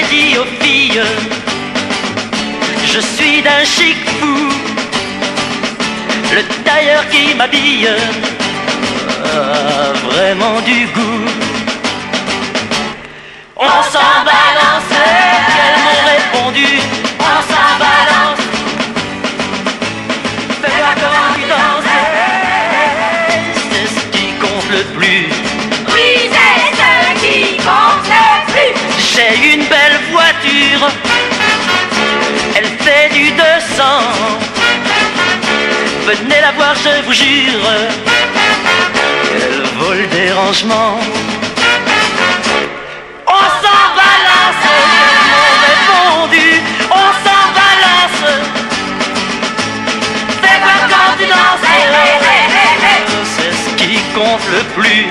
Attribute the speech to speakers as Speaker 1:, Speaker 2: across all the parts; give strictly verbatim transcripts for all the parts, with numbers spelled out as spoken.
Speaker 1: dit aux filles, je suis d'un chic fou. Le tailleur qui m'habille a vraiment du goût. On s'en balance, elles m'ont répondu. On s'en balance, fais-moi comment tu danses. C'est ce qui compte le plus.
Speaker 2: Oui, c'est ce qui compte le plus.
Speaker 1: J'ai une belle voiture, elle fait du deux cents. Venez la voir, je vous jure, elle vole des rangements. On s'en balance, elles m'ont répondu. On s'en balance, fais voir quand tu danses. C'est ce qui compte le plus.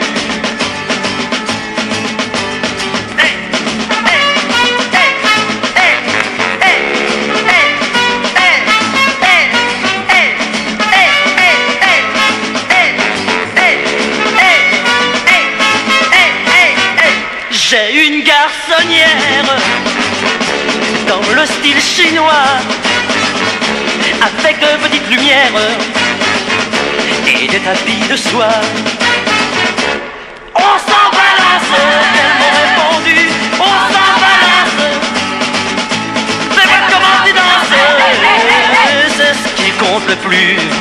Speaker 1: J'ai une garçonnière dans le style chinois, avec de petites lumières et des tapis de soie. On s'en balance, elles m'ont répondu. On s'en balance, fais voir comment tu danses. C'est ce qui compte le plus.